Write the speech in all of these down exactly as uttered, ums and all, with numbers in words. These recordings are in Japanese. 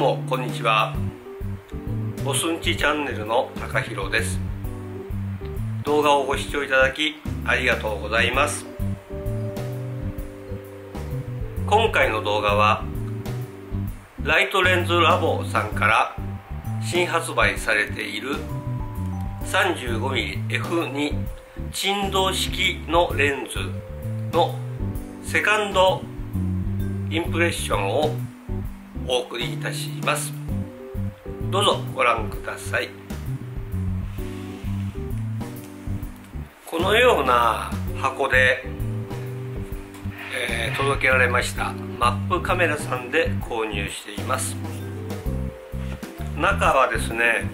どうもこんにちは。ボスンチチャンネルの高弘です。動画をご視聴いただきありがとうございます。今回の動画はライトレンズラボさんから新発売されている さんじゅうごミリエフツー 振動式のレンズのセカンドインプレッションをお送りいたします。どうぞご覧ください。このような箱で、えー、届けられました。マップカメラさんで購入しています。中はですね、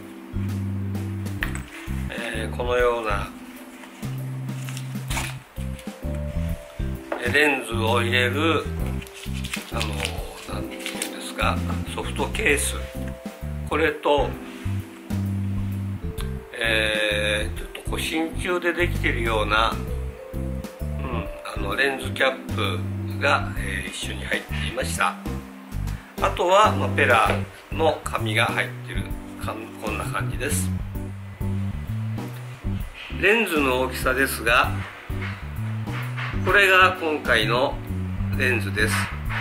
えー、このようなレンズを入れるあのなんていうんですか、ソフトケース、これと、えー、ちょっとこう真鍮でできているような、うん、あのレンズキャップが、えー、一緒に入っていました。あとは、まあ、ペラの紙が入っているかこんな感じです。レンズの大きさですが、これが今回のレンズです。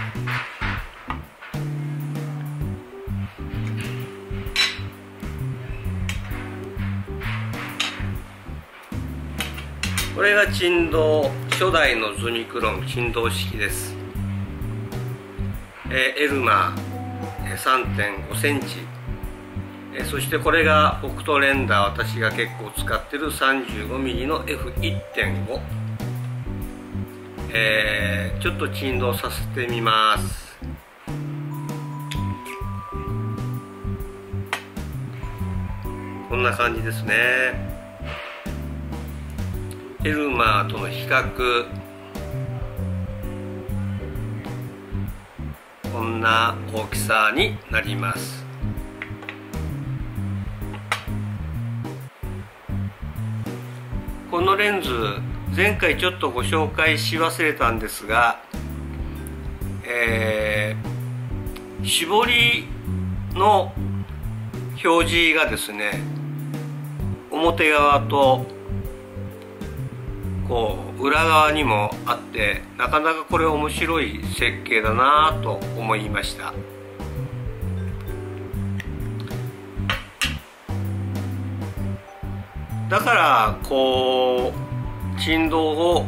これが振動、初代のズミクロン振動式です。えー、エルマー さんてんごセンチ、えー、そしてこれがオクトレンダー、私が結構使ってる さんじゅうごミリ の エフいってんご、えー、ちょっと振動させてみます。こんな感じですね。エルマーとの比較、こんな大きさになります。このレンズ、前回ちょっとご紹介し忘れたんですが、えー、絞りの表示がですね、表側とこう裏側にもあって、なかなかこれ面白い設計だなぁと思いました。だからこう振動を、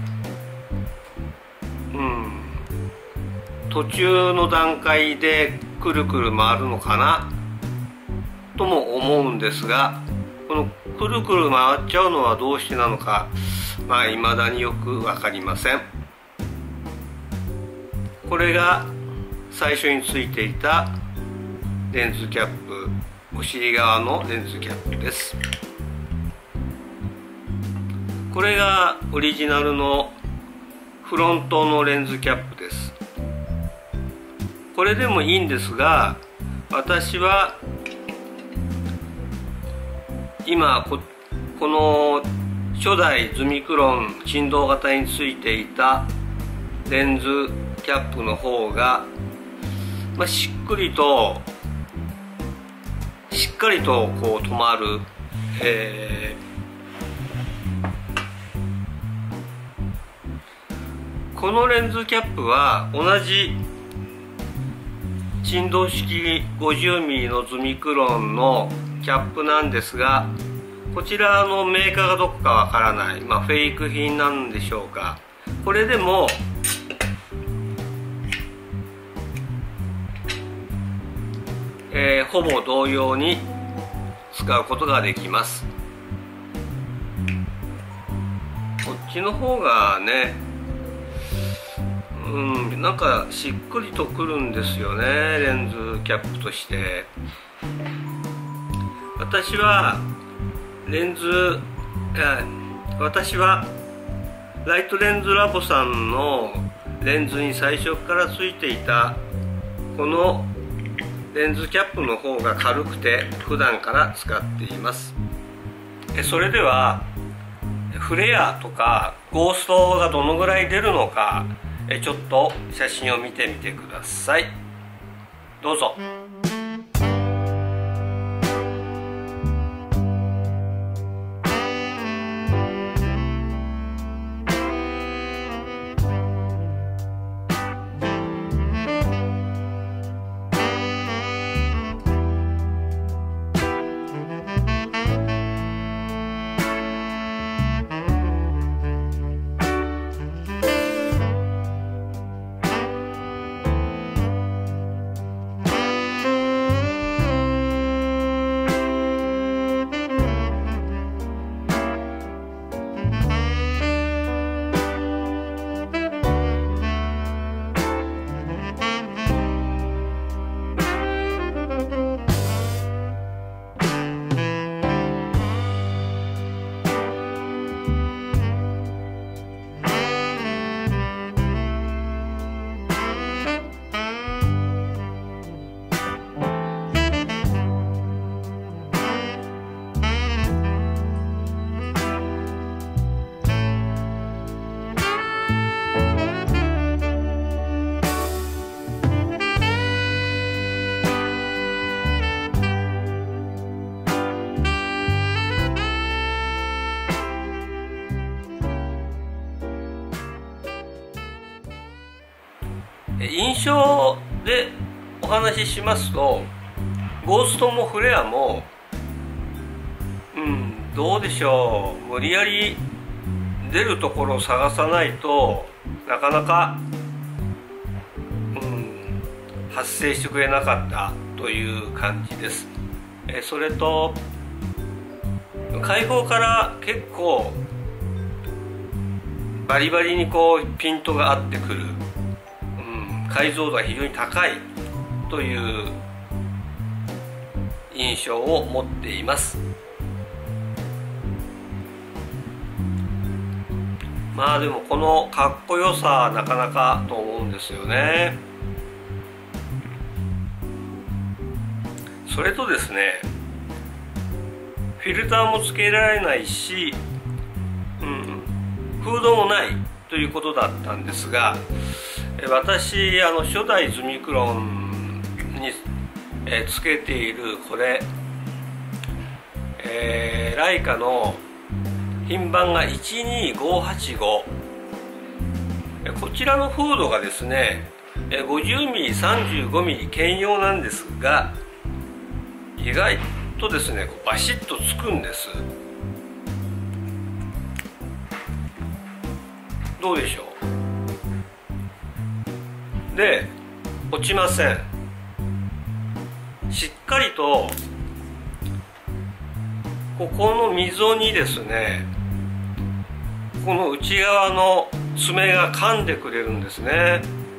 うん、途中の段階でくるくる回るのかなとも思うんですが、このくるくる回っちゃうのはどうしてなのか、まあ未だによく分かりません。これが最初についていたレンズキャップ、お尻側のレンズキャップです。これがオリジナルのフロントのレンズキャップです。これでもいいんですが、私は今 こ, この初代ズミクロン振動型についていたレンズキャップの方が、まあ、しっくりとしっかりとこう止まる、えー、このレンズキャップは同じ振動式 ごじゅうミリ のズミクロンのキャップなんですが、こちらのメーカーがどこかわからない、まあ、フェイク品なんでしょうか。これでもえー、ほぼ同様に使うことができます。こっちの方がね、うん、なんかしっくりとくるんですよね、レンズキャップとして。私はレンズ、私はライトレンズラボさんのレンズに最初からついていたこのレンズキャップの方が軽くて普段から使っています。それではフレアとかゴーストがどのぐらい出るのか、ちょっと写真を見てみてください。どうぞ。 象でお話ししますと、ゴーストもフレアもうんどうでしょう、無理やり出るところを探さないとなかなか、うん、発生してくれなかったという感じです。えそれと開放から結構バリバリにこうピントが合ってくる、うん、解像度が非常に高いという印象を持っています。まあでもこのかっこよさはなかなかと思うんですよね。それとですね、フィルターもつけられないし、うん、フードもないということだったんですが、私あの初代ズミクロンにえつけているこれ、えー、ライカの品番がいちにごはちご、こちらのフードがですね ごじゅうミリ、さんじゅうごミリ 兼用なんですが、意外とですねバシッとつくんです。どうでしょう。で落ちません。しっかりとここの溝にですね、この内側の爪が噛んでくれるんですね。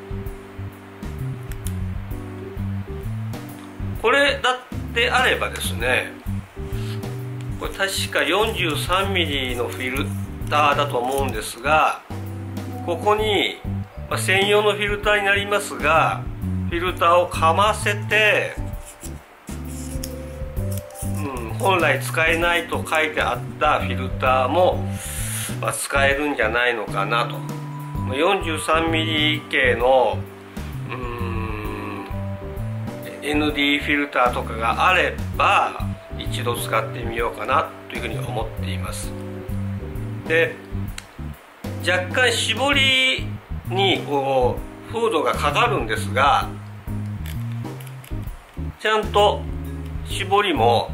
これだってあればですね、これ確か よんじゅうさんミリ のフィルターだと思うんですが、ここに、まあ、専用のフィルターになりますが、フィルターをかませて、うん、本来使えないと書いてあったフィルターも、まあ、使えるんじゃないのかなと。よんじゅうさんミリ 系のうーん エヌディー フィルターとかがあれば一度使ってみようかなというふうに思っています。で若干絞りにこうフードがかかるんですが、ちゃんと絞りも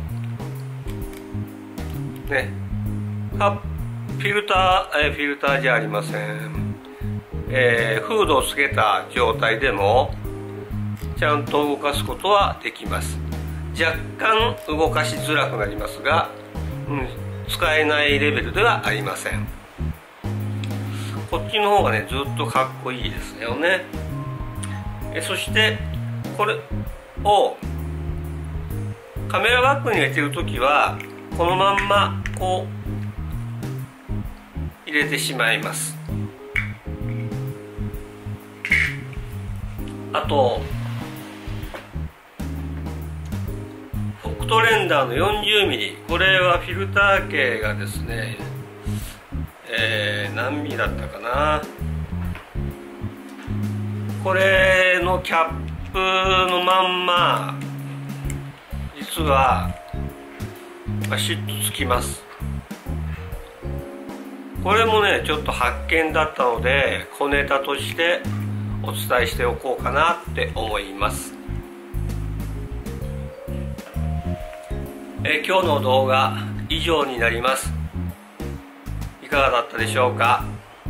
ね、フィルター、えー、フィルターじゃありません、えー、フードをつけた状態でもちゃんと動かすことはできます。若干動かしづらくなりますが、うん、使えないレベルではありません。こっちの方がねずっとかっこいいですよね。えそしてこれをカメラバッグに入れてるときはこのまんまこう入れてしまいます。あとフォクトレンダーの よんじゅうミリ、 これはフィルター径がですね、えー、何ミリだったかな。これのキャップのまんま実はバシッとつきます。これもねちょっと発見だったので小ネタとしてお伝えしておこうかなって思います。え今日の動画以上になります。いかがだったでしょうか。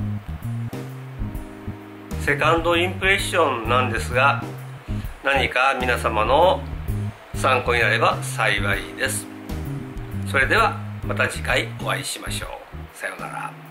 セカンドインプレッションなんですが、何か皆様の参考になれば幸いです。それではまた次回お会いしましょう。さようなら。